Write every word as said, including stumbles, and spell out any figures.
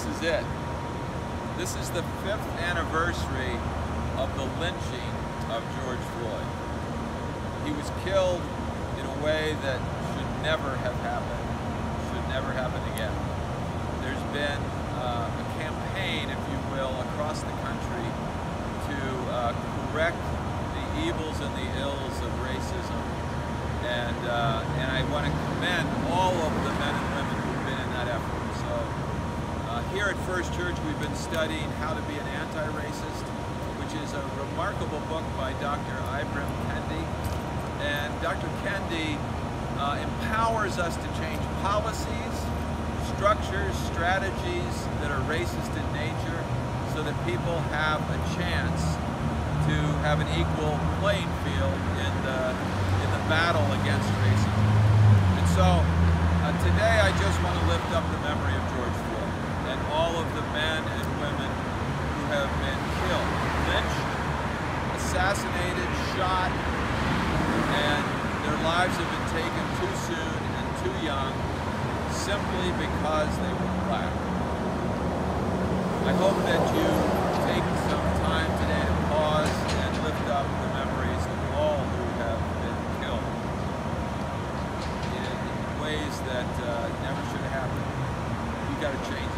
this is it. This is the fifth anniversary of the lynching of George Floyd. He was killed in a way that should never have happened, should never happen again. There's been uh, a campaign, if you will, across the country to uh, correct the evils and the ills of racism. And, uh, and I want to commend all of the men and women who've been in that effort. So uh, here at First Church, we've been studying How to Be an Anti-Racist, which is a remarkable book by Doctor Ibram Kendi. And Doctor Kendi uh, empowers us to change policies, structures, strategies that are racist in nature so that people have a chance to have an equal playing field in the, in the battle against racism. And so uh, today I just want to lift up the memory of George Floyd and all of the men and women who have been killed, lynched, assassinated, shot, and their lives have been taken too soon and too young simply because they were black. I hope that you take some time today to pause and lift up the memories of all who have been killed in ways that uh, never should have happened. We've got to change